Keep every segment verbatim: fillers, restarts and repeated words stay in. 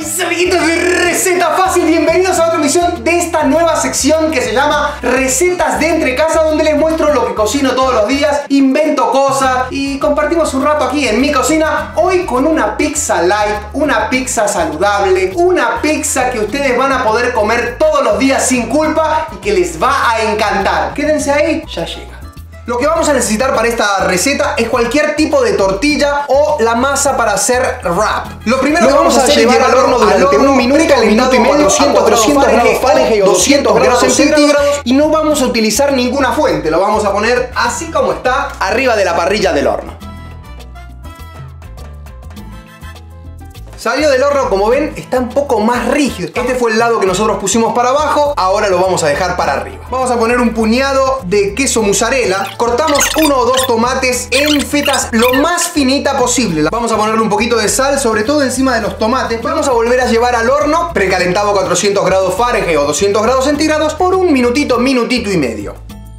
mis amiguitos de Receta Fácil, bienvenidos a otra emisión de esta nueva sección que se llama Recetas de Entre Casa, donde les muestro lo que cocino todos los días, invento cosas y compartimos un rato aquí en mi cocina. Hoy con una pizza light, una pizza saludable, una pizza que ustedes van a poder comer todos los días sin culpa y que les va a encantar. Quédense ahí, ya llega. Lo que vamos a necesitar para esta receta es cualquier tipo de tortilla o la masa para hacer wrap. Lo primero que vamos a hacer es llevar al horno durante un minuto, un minuto y medio, a cuatrocientos grados Fahrenheit o doscientos grados centígrados, y no vamos a utilizar ninguna fuente. Lo vamos a poner así como está arriba de la parrilla del horno. Salió del horno, como ven, está un poco más rígido. Este fue el lado que nosotros pusimos para abajo, ahora lo vamos a dejar para arriba. Vamos a poner un puñado de queso mozzarella. Cortamos uno o dos tomates en fetas lo más finita posible. Vamos a ponerle un poquito de sal, sobre todo encima de los tomates. Vamos a volver a llevar al horno, precalentado a cuatrocientos grados Fahrenheit o doscientos grados centígrados, por un minutito, minutito y medio.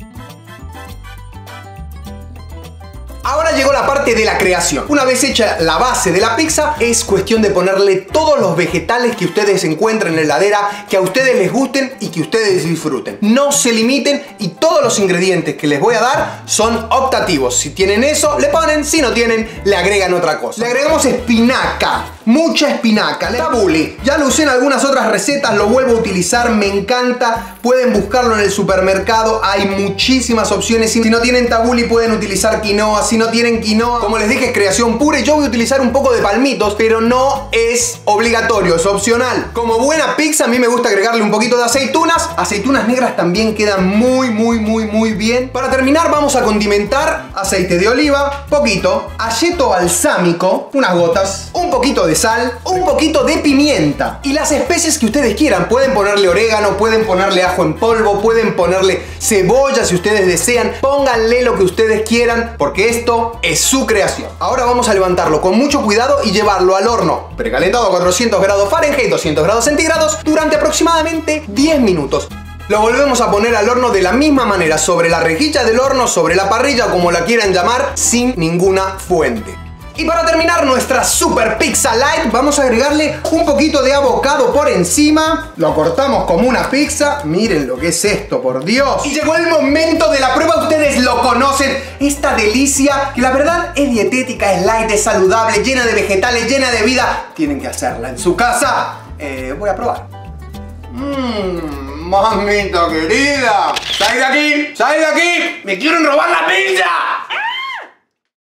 Ahora llegó la parte de la creación. Una vez hecha la base de la pizza, es cuestión de ponerle todos los vegetales que ustedes encuentren en la heladera, que a ustedes les gusten y que ustedes disfruten. No se limiten y todos los ingredientes que les voy a dar son optativos. Si tienen eso, le ponen. Si no tienen, le agregan otra cosa. Le agregamos espinaca. Mucha espinaca, tabule. Ya lo usé en algunas otras recetas, lo vuelvo a utilizar, me encanta. Pueden buscarlo en el supermercado, hay muchísimas opciones. Si no tienen tabule pueden utilizar quinoa. Si no tienen quinoa, como les dije, es creación pura. Yo voy a utilizar un poco de palmitos, pero no es obligatorio, es opcional. Como buena pizza, a mí me gusta agregarle un poquito de aceitunas. Aceitunas negras también quedan muy, muy, muy, muy bien. Para terminar, vamos a condimentar aceite de oliva, poquito, ayeto balsámico, unas gotas, un poquito de sal, un poquito de pimienta y las especies que ustedes quieran. Pueden ponerle orégano, pueden ponerle ajo en polvo, pueden ponerle cebolla si ustedes desean. Pónganle lo que ustedes quieran porque esto es su creación. Ahora vamos a levantarlo con mucho cuidado y llevarlo al horno precalentado a cuatrocientos grados Fahrenheit, doscientos grados centígrados durante aproximadamente diez minutos. Lo volvemos a poner al horno de la misma manera, sobre la rejilla del horno, sobre la parrilla, como la quieran llamar, sin ninguna fuente. Y para terminar nuestra super pizza light, vamos a agregarle un poquito de avocado por encima. Lo cortamos como una pizza. Miren lo que es esto, por Dios. Y llegó el momento de la prueba. Ustedes lo conocen. Esta delicia, que la verdad es dietética, es light, es saludable, llena de vegetales, llena de vida. Tienen que hacerla en su casa. Eh, voy a probar. Mmm, mamita querida. ¡Sal de aquí! ¡Sal de aquí! ¡Me quieren robar la pizza!